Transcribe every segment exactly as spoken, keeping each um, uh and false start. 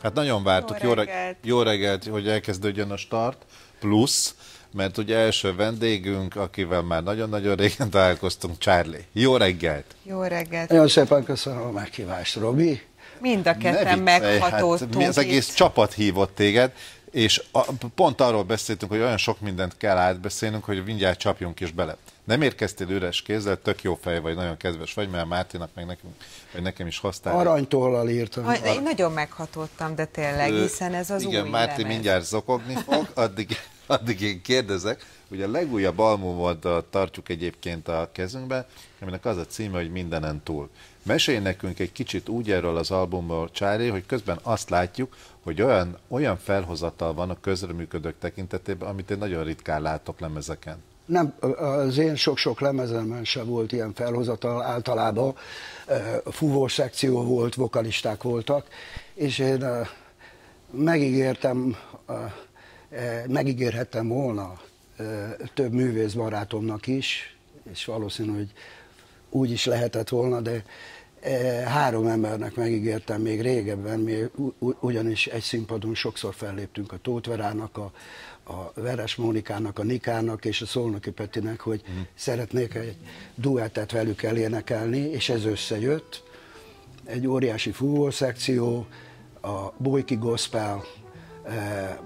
Hát nagyon vártuk, jó reggelt, jó reggelt, hogy elkezdődjön a start, plusz, mert ugye első vendégünk, akivel már nagyon-nagyon régen találkoztunk, Charlie. Jó reggelt! Jó reggelt! Nagyon szépen köszönöm a meghívást, Robi. Mind a ketten meghatódtunk. Hát, az egész csapat hívott téged, és a, pont arról beszéltünk, hogy olyan sok mindent kell átbeszélnünk, hogy mindjárt csapjunk is bele. Nem érkeztél üres kézzel, tök jó fej vagy, nagyon kedves vagy, mert Mártinak meg nekünk, vagy nekem is hoztál. Aranytollal írtam. Ar én nagyon meghatódtam, de tényleg, hiszen ez az igen, új Márti lemez. mindjárt zokogni fog, addig, addig én kérdezek. Ugye a legújabb albumot tartjuk egyébként a kezünkben, aminek az a címe, hogy Mindenen túl. Mesélj nekünk egy kicsit úgy erről az albumról, Csári, hogy közben azt látjuk, hogy olyan, olyan felhozatal van a közreműködők tekintetében, amit én nagyon ritkán látok lemezeken. Nem, az én sok-sok lemezemben sem volt ilyen felhozatal, általában fúvós szekció volt, vokalisták voltak, és én megígértem, megígérhettem volna több művész barátomnak is, és valószínű, hogy úgy is lehetett volna, de három embernek megígértem még régebben, még ugyanis egy színpadon sokszor felléptünk a Tóth Verának, a, a Veres Mónikának, a Nikának és a Szolnoki Petinek, hogy mm. szeretnék egy duettet velük elénekelni, és ez összejött. Egy óriási fúvó szekció, a Bojki Gospel e, e,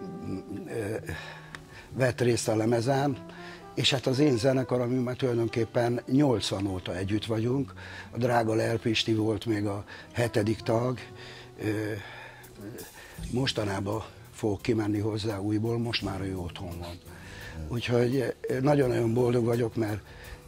vett részt a lemezen, és hát az én zenekar, amivel tulajdonképpen nyolcvan óta együtt vagyunk, a drága Lel Pisti volt még a hetedik tag, mostanában fog kimenni hozzá újból, most már ő otthon van. Úgyhogy nagyon-nagyon boldog vagyok, mert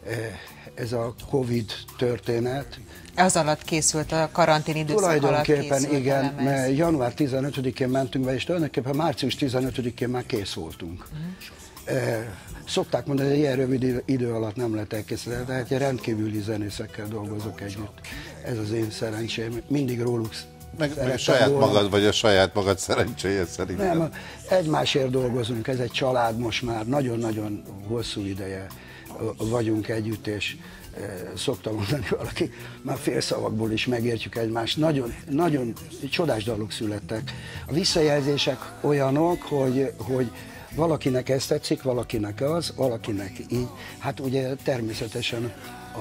ez a Covid történet. Az alatt készült, a karantén időszak alatt készült. Tulajdonképpen igen, mert január tizenötödikén mentünk be, és tulajdonképpen március tizenötödikén már kész voltunk. Uh-huh. Szokták mondani, hogy ilyen rövid idő alatt nem lehet elkészíteni, tehát rendkívüli zenészekkel dolgozok együtt. Ez az én szerencsém, mindig róluk meg, meg saját volna. Magad vagy a saját magad szerencséje szerintem. Nem, egymásért dolgozunk, ez egy család most már, nagyon-nagyon hosszú ideje vagyunk együtt, és szoktam mondani valaki, már félszavakból is megértjük egymást. Nagyon, nagyon csodás dalok születtek. A visszajelzések olyanok, hogy, hogy valakinek ez tetszik, valakinek az, valakinek így. Hát ugye természetesen a,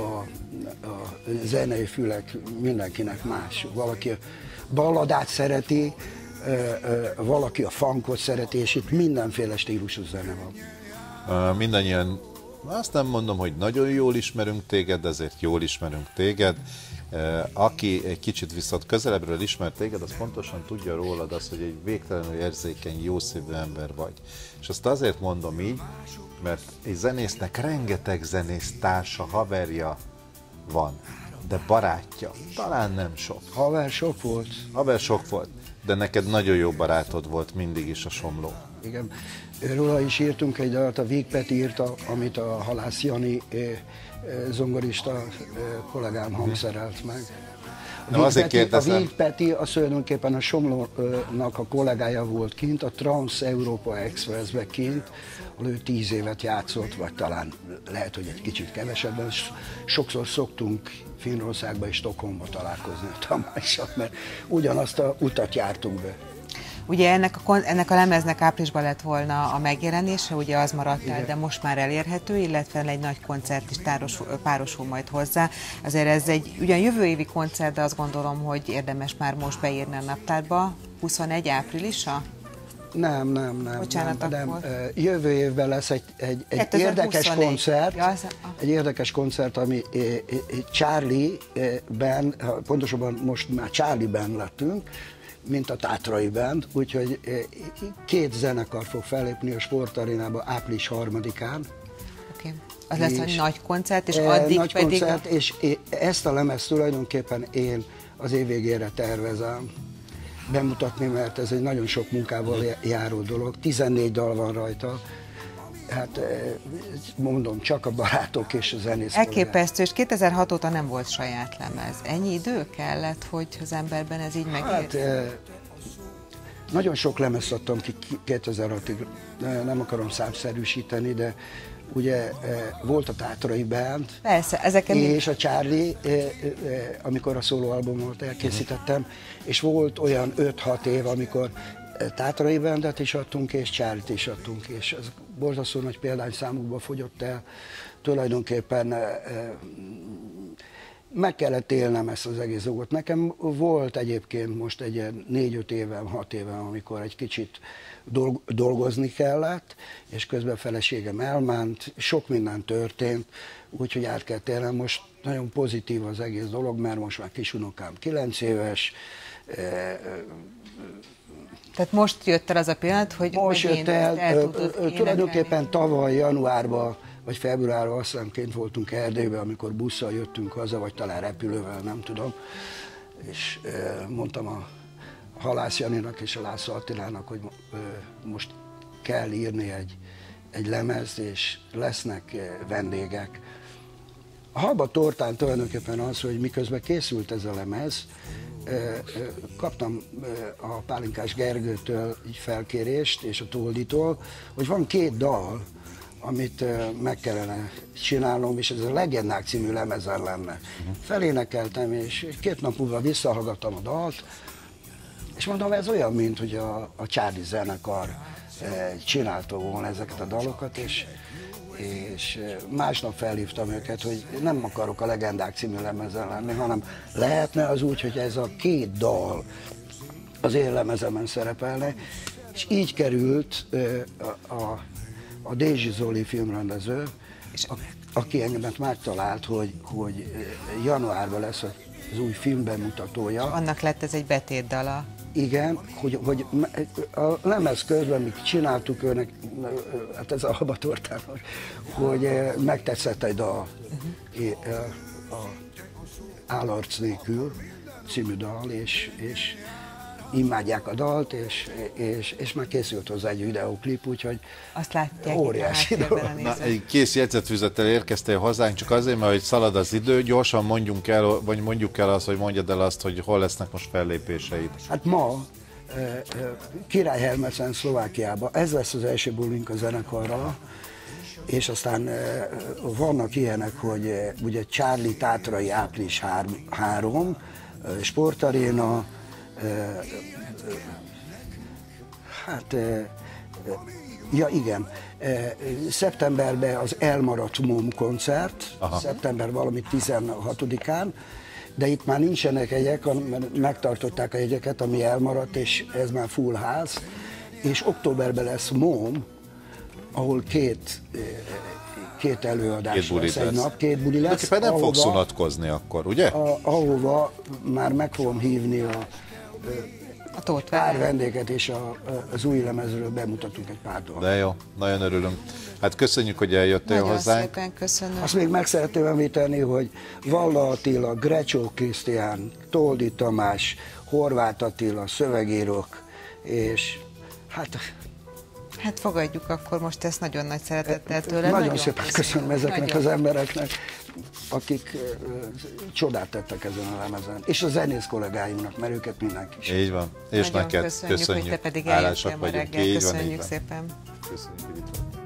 a zenei fülek mindenkinek más. Valaki a balladát szereti, valaki a funkot szereti, és itt mindenféle stílusú zene van. Uh, mindannyian, azt nem mondom, hogy nagyon jól ismerünk téged, de azért jól ismerünk téged. Uh, aki egy kicsit viszont közelebbről ismer téged, az pontosan tudja rólad azt, hogy egy végtelenül érzékeny, jószívű ember vagy. És azt azért mondom így, mert egy zenésznek rengeteg zenész társa, haverja van, de barátja talán nem sok. Haver sok volt. Haver sok volt, de neked nagyon jó barátod volt mindig is a Somló. Igen, róla is írtunk egy dalt, a Víg Peti írta, amit a Halász Jani zongorista kollégám hangszerelt meg. A Víg, azért Peti, a Víg Peti az tulajdonképpen a Somlónak a kollégája volt kint, a Trans-Európa Expressbe kint, ahol ő tíz évet játszott, vagy talán lehet, hogy egy kicsit kevesebben. Sokszor szoktunk Finnországba és Stockholmba találkozni a Tamással, mert ugyanazt a utat jártunk be. Ugye ennek a, ennek a lemeznek áprilisban lett volna a megjelenése, ugye az maradt el, de most már elérhető, illetve egy nagy koncert is táros, párosul majd hozzá. Azért ez egy ugyan jövő évi koncert, de azt gondolom, hogy érdemes már most beírni a naptárba. huszonegy áprilisa? Nem, nem, nem. Bocsánat, nem, akkor. nem. Jövő évben lesz egy, egy, egy érdekes koncert, ja, az... egy érdekes koncert, ami Charlie-ben, pontosabban most már Charlie-ben lettünk, mint a Tátrai Band, úgyhogy két zenekar fog fellépni a Sportarénába április harmadikán. Oké. Okay. Az lesz egy nagy koncert, és addig nagy pedig... koncert, és ezt a lemezt tulajdonképpen én az év végére tervezem bemutatni, mert ez egy nagyon sok munkával járó dolog. tizennégy dal van rajta. Hát mondom, csak a barátok és a zenész. Elképesztő, és kétezer-hat óta nem volt saját lemez. Ennyi idő kellett, hogy az emberben ez így megér? Hát, nagyon sok lemezt adtam ki kétezer-hatig, nem akarom számszerűsíteni, de ugye volt a Tátrai Band, Persze, ezeken és a Charlie, amikor a szólóalbumot elkészítettem, és volt olyan öt-hat év, amikor Tátrai Bandet is adtunk, és Charlie-t is adtunk, és ez borzasztó nagy példányszámukba fogyott el. Tulajdonképpen meg kellett élnem ezt az egész dolgot. Nekem volt egyébként most egy ilyen négy-öt évem, hat évem, amikor egy kicsit dolgozni kellett, és közben a feleségem elment, sok minden történt, úgyhogy át kell térnem. Most nagyon pozitív az egész dolog, mert most már kisunokám kilenc éves. Tehát most jött el az a pillanat, hogy most jött el, el tulajdonképpen tavaly januárban vagy februárban azt hiszem kint voltunk Erdélyben, amikor busszal jöttünk haza, vagy talán repülővel, nem tudom, és mondtam a Halász Janinak és a László Attilának, hogy most kell írni egy, egy lemezt, és lesznek vendégek. A halba tortán tulajdonképpen az, hogy miközben készült ez a lemez, kaptam a Pálinkás Gergőtől egy felkérést, és a Tolditól, hogy van két dal, amit meg kellene csinálnom, és ez a Legendák című lemezen lenne. Felénekeltem, és két nap múlva visszahallgattam a dalt, és mondom, ez olyan, mint hogy a, a Charlie zenekar csinálta volna ezeket a dalokat, és, és másnap felhívtam őket, hogy nem akarok a Legendák című lemezen lenni, hanem lehetne az úgy, hogy ez a két dal az én lemezemen szerepelne, és így került a, a a Dézsi Zoli filmrendező, a, aki engemet megtalált, hogy, hogy januárban lesz az új film bemutatója. Annak lett ez egy betétdala. Igen, hogy, hogy a lemez közben, míg csináltuk őnek, hát ez a Habatortán, hogy megtetszett egy dal, uh-huh. a, a Állarc nélkül című dal, és, és imádják a dalt, és, és, és már készült hozzá egy videóklip, úgyhogy azt látják, óriási dolog. Na, egy kész jegyzetfüzettel érkeztél hozzánk, csak azért, mert hogy szalad az idő, gyorsan mondjunk el, vagy mondjuk el azt, hogy mondjad el azt, hogy hol lesznek most fellépéseid. Hát ma Király Hermeszen, Szlovákiában, ez lesz az első bulink a zenekarral, és aztán vannak ilyenek, hogy ugye Charlie Tátrai április három, Sportaréna, hát, ja igen, szeptemberben az Elmaradt Móm koncert, aha. szeptember valami tizenhatodikán, de itt már nincsenek jegyek, mert megtartották a jegyeket, ami elmaradt, és ez már full ház, és októberben lesz Móm, ahol két, két előadás két lesz egy nap, két buli lesz. De nem fogsz unatkozni akkor, ugye? A, ahova már meg fogom hívni a a pár vendéget, és a, az új lemezről bemutatunk egy pár dolgot. De jó, nagyon örülünk. Hát köszönjük, hogy eljöttél nagyon hozzánk. Nagyon szépen köszönöm. Azt még meg szeretném említeni, hogy Valla Attila, Grecsó Krisztián, Toldi Tamás, Horváth Attila, szövegírók, és hát... Hát fogadjuk akkor most ezt nagyon nagy szeretettel tőle. Nagyon, nagyon szépen köszönöm ezeknek nagyon. Az embereknek, akik uh, csodát tettek ezen a lemezen. És a zenész kollégáimnak, mert őket mindenki is. Így van. És nagyon neked köszönjük, köszönjük. Hogy te pedig Hálásak eljöttél ma reggel. Így köszönjük van, így szépen. Köszönjük, hogy itt vagy.